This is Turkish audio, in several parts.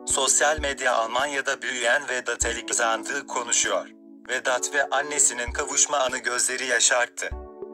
Sosyal medya Almanya'da büyüyen Vedat Alexander'ı konuşuyor. Vedat ve annesinin kavuşma anı gözleri yaşarttı.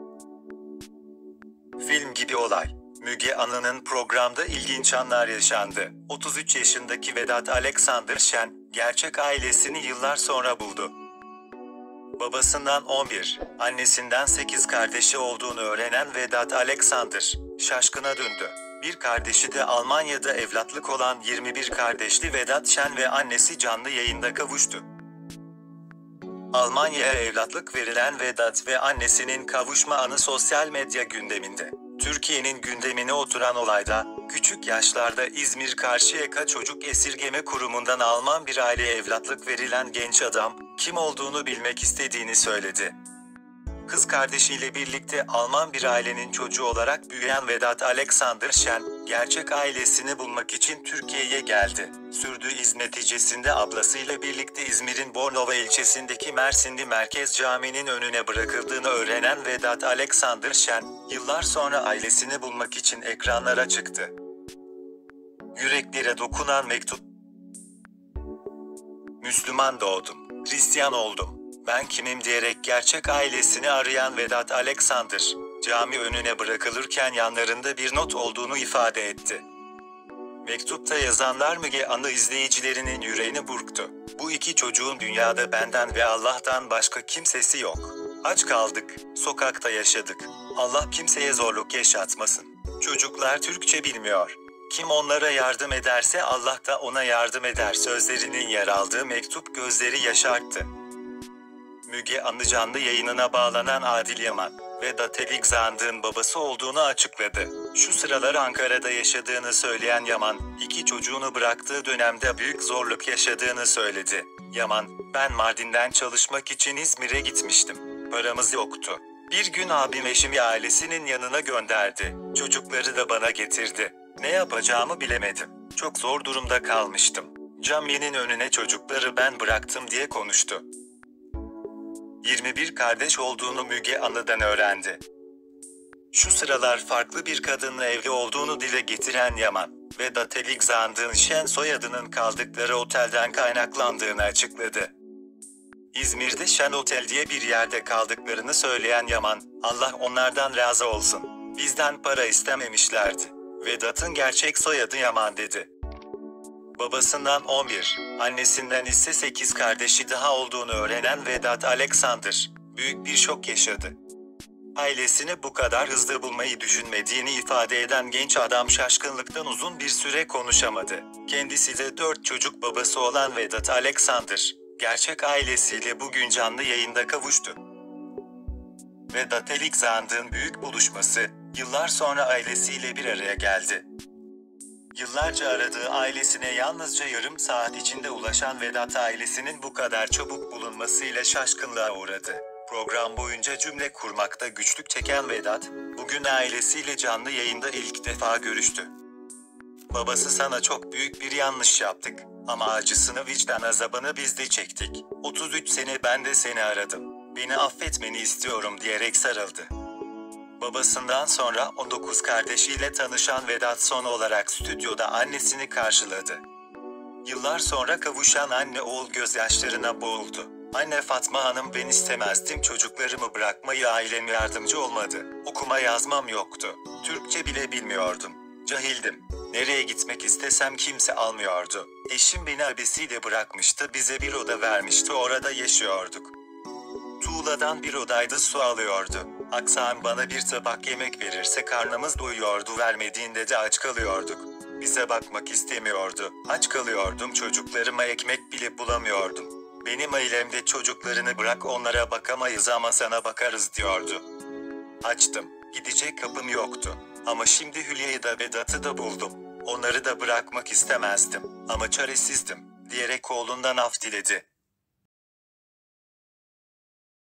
Film gibi olay. Müge Anlı'nın programda ilginç anlar yaşandı. 33 yaşındaki Vedat Alexander Şen, gerçek ailesini yıllar sonra buldu. Babasından 11, annesinden 8 kardeşi olduğunu öğrenen Vedat Alexander, şaşkına döndü. Bir kardeşi de Almanya'da evlatlık olan 21 kardeşli Vedat Şen ve annesi canlı yayında kavuştu. Almanya'ya evlatlık verilen Vedat ve annesinin kavuşma anı sosyal medya gündeminde. Türkiye'nin gündemine oturan olayda, küçük yaşlarda İzmir Karşıyaka Çocuk Esirgeme Kurumu'ndan Alman bir aileye evlatlık verilen genç adam, kim olduğunu bilmek istediğini söyledi. Kız kardeşiyle birlikte Alman bir ailenin çocuğu olarak büyüyen Vedat Alexander Şen, gerçek ailesini bulmak için Türkiye'ye geldi. Sürdüğü iz neticesinde ablasıyla birlikte İzmir'in Bornova ilçesindeki Mersinli Merkez Camii'nin önüne bırakıldığını öğrenen Vedat Alexander Şen, yıllar sonra ailesini bulmak için ekranlara çıktı. Yüreklere dokunan mektup. Müslüman doğdum, Hristiyan oldum. Ben kimim diyerek gerçek ailesini arayan Vedat Alexander, cami önüne bırakılırken yanlarında bir not olduğunu ifade etti. Mektupta yazanlar Müge Anlı izleyicilerinin yüreğini burktu. Bu iki çocuğun dünyada benden ve Allah'tan başka kimsesi yok. Aç kaldık, sokakta yaşadık. Allah kimseye zorluk yaşatmasın. Çocuklar Türkçe bilmiyor. Kim onlara yardım ederse Allah da ona yardım eder sözlerinin yer aldığı mektup gözleri yaşarttı. Müge Anlı canlı yayınına bağlanan Adil Yaman, Vedat Alexander'ın babası olduğunu açıkladı. Şu sıralar Ankara'da yaşadığını söyleyen Yaman, iki çocuğunu bıraktığı dönemde büyük zorluk yaşadığını söyledi. Yaman, ben Mardin'den çalışmak için İzmir'e gitmiştim. Paramız yoktu. Bir gün abim eşimi ailesinin yanına gönderdi. Çocukları da bana getirdi. Ne yapacağımı bilemedim. Çok zor durumda kalmıştım. Caminin önüne çocukları ben bıraktım diye konuştu. 21 kardeş olduğunu Müge Anlı'dan öğrendi. Şu sıralar farklı bir kadınla evli olduğunu dile getiren Yaman, Vedat Alexander'ın Şen soyadının kaldıkları otelden kaynaklandığını açıkladı. İzmir'de Şen Otel diye bir yerde kaldıklarını söyleyen Yaman, Allah onlardan razı olsun. Bizden para istememişlerdi. Vedat'ın gerçek soyadı Yaman dedi. Babasından 11, annesinden ise 8 kardeşi daha olduğunu öğrenen Vedat Alexander, büyük bir şok yaşadı. Ailesini bu kadar hızlı bulmayı düşünmediğini ifade eden genç adam şaşkınlıktan uzun bir süre konuşamadı. Kendisi de 4 çocuk babası olan Vedat Alexander, gerçek ailesiyle bugün canlı yayında kavuştu. Vedat Alexander'ın büyük buluşması, yıllar sonra ailesiyle bir araya geldi. Yıllarca aradığı ailesine yalnızca yarım saat içinde ulaşan Vedat ailesinin bu kadar çabuk bulunmasıyla şaşkınlığa uğradı. Program boyunca cümle kurmakta güçlük çeken Vedat, bugün ailesiyle canlı yayında ilk defa görüştü. Babası sana çok büyük bir yanlış yaptık ama acısını vicdan azabını biz de çektik. 33 sene ben de seni aradım. Beni affetmeni istiyorum diyerek sarıldı. Babasından sonra 19 kardeşiyle tanışan Vedat son olarak stüdyoda annesini karşıladı. Yıllar sonra kavuşan anne oğul gözyaşlarına boğuldu. Anne Fatma Hanım ben istemezdim çocuklarımı bırakmayı ailem yardımcı olmadı. Okuma yazmam yoktu. Türkçe bile bilmiyordum. Cahildim. Nereye gitmek istesem kimse almıyordu. Eşim beni abisiyle bırakmıştı bize bir oda vermişti orada yaşıyorduk. Tuğladan bir odaydı su alıyordu. Aksan bana bir tabak yemek verirse karnımız doyuyordu vermediğinde de aç kalıyorduk. Bize bakmak istemiyordu. Aç kalıyordum çocuklarıma ekmek bile bulamıyordum. Benim ailemde çocuklarını bırak onlara bakamayız ama sana bakarız diyordu. Açtım. Gidecek kapım yoktu. Ama şimdi Hülya'yı da Vedat'ı da buldum. Onları da bırakmak istemezdim. Ama çaresizdim diyerek oğlundan af diledi.